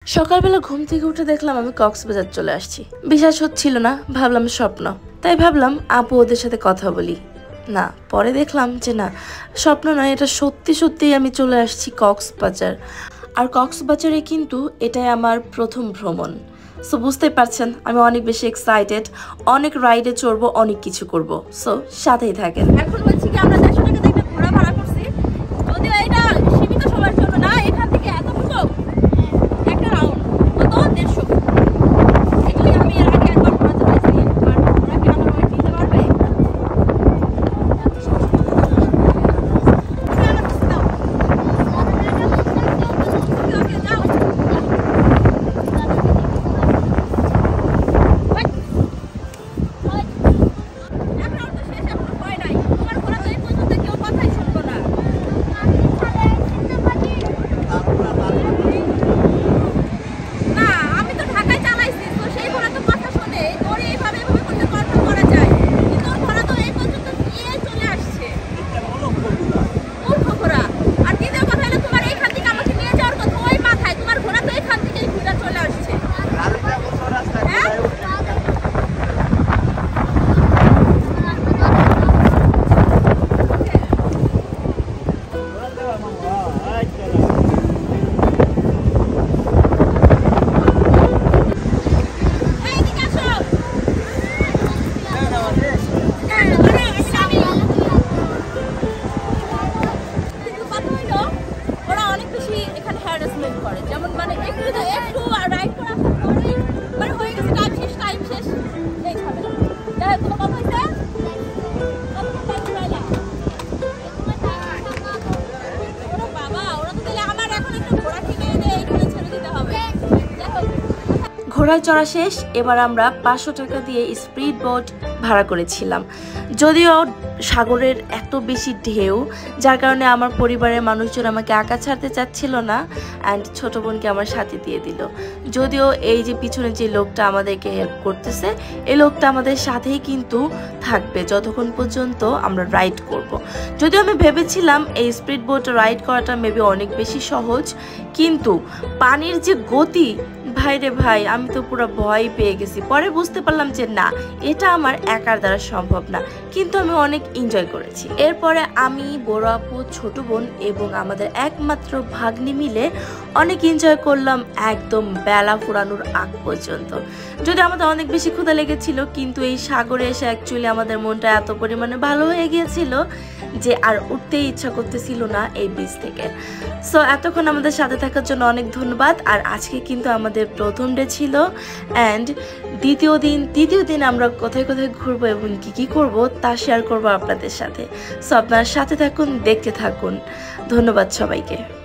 সকালবেলা ঘুম থেকে উঠে দেখলাম আমি কক্সবাজার চলে আসছি। বিশ্বাস হচ্ছিল না, ভাবলাম স্বপ্ন। তাই ভাবলাম আপু ওদের সাথে কথা বলি। না, পরে দেখলাম যে না, স্বপ্ন নয়, এটা সত্যি সত্যিই আমি চলে আসছি কক্সবাজার। আর কক্সবাজারে কিন্তু এটাই আমার প্রথম ভ্রমণ। সো বুঝতেই পারছেন আমি অনেক বেশি এক্সাইটেড, অনেক রাইডে চড়বো, অনেক কিছু করব। সো সাথেই থাকেন। এখন বলছি কি আমরা 150 টাকা দিয়ে একটা ঘোড়া ভাড়া করছি, যদিও এটা সীমিত সময়ের জন্য না। এখান থেকে এতটুকু একটা রাউন্ড কত 150। এগুলি আমি এর আগে একবার ঘোরাতে পারছি। আর ঘোড়া কি আমার ওয়েট নিতে পারবে? যেমন মানে একটু রাইড করা মানে হয়ে গেছে, টাইম শেষ এই খাবে না। কোনো কথা হয়েছে বাবা, ওরা তো তাহলে আমার এখন একটা ঘোড়া কিনে এনে এইখানে ছেড়ে দিতে হবে। ঘোড়ায় চড়া শেষ, এবার আমরা 500 টাকা দিয়ে স্পিড বোট ভাড়া করেছিলাম। যদিও সাগরের এত বেশি ঢেউ, যার কারণে আমার পরিবারের মানুষজন আমাকে একা ছাড়তে চাচ্ছিল না, অ্যান্ড ছোট বোনকে আমার সাথে দিয়ে দিল। যদিও এই যে পিছনে যে লোকটা আমাদেরকে হেল্প করতেছে, এই লোকটা আমাদের সাথেই কিন্তু থাকবে যতক্ষণ পর্যন্ত আমরা রাইড করব। যদিও আমি ভেবেছিলাম এই স্পিড বোট রাইড করাটা মেবি অনেক বেশি সহজ, কিন্তু পানির যে গতি, ভাইরে ভাই, আমি তো পুরো ভয় পেয়ে গেছি। পরে বুঝতে পারলাম যে না, এটা আমার একার দ্বারা সম্ভব না, কিন্তু আমি অনেক এনজয় করেছি। এরপরে আমি, বড় আপু, ছোট বোন এবং আমাদের একমাত্র ভাগ্নি মিলে অনেক এনজয় করলাম একদম বেলা ফুরানোর আগ পর্যন্ত। যদি আমাদের অনেক বেশি ক্ষুধা লেগেছিল, কিন্তু এই সাগরে এসে অ্যাকচুয়ালি আমাদের মনটা এত পরিমাণে ভালো হয়ে গিয়েছিল যে আর উঠতেই ইচ্ছা করতেছিল না এই বিচ থেকে। সো এতক্ষণ আমাদের সাথে থাকার জন্য অনেক ধন্যবাদ। আর আজকে কিন্তু আমাদের প্রথম ডে ছিল, অ্যান্ড দ্বিতীয় দিন আমরা কোথায় কোথায় ঘুরবো এবং কি করবো তা শেয়ার করবো আপনাদের সাথে। সো আপনার সাথে থাকুন, দেখতে থাকুন। ধন্যবাদ সবাইকে।